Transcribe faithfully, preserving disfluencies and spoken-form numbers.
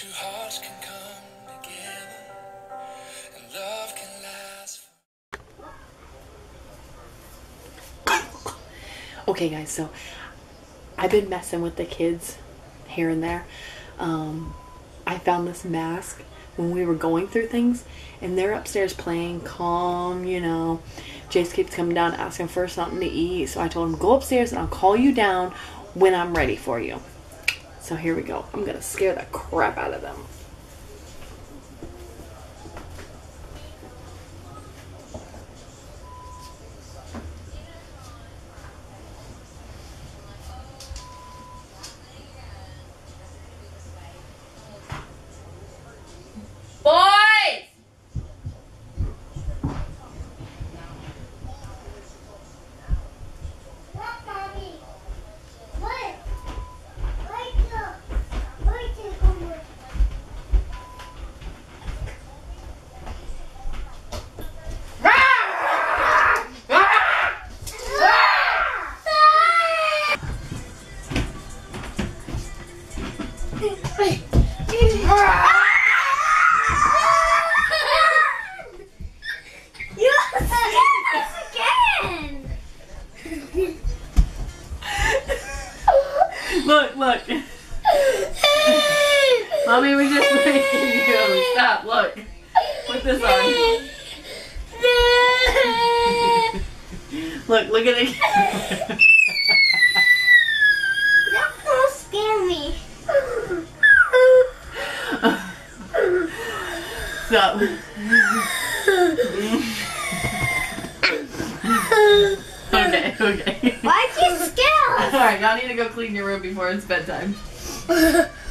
Two hearts can come together and love can last. Okay guys, so I've been messing with the kids here and there. Um, I found this mask when we were going through things, and they're upstairs playing calm, you know. Jace keeps coming down asking for something to eat, so I told him, go upstairs and I'll call you down when I'm ready for you. So here we go. I'm gonna scare the crap out of them. Boys! What, Mommy? What? Where's the, where's the homework? You scared us again! Look, look. Mommy was just making you. Stop, look. Put this on. Look, look at it. That won't scare me. Stop. Okay, okay. Why'd you scare us? Alright, y'all need to go clean your room before it's bedtime.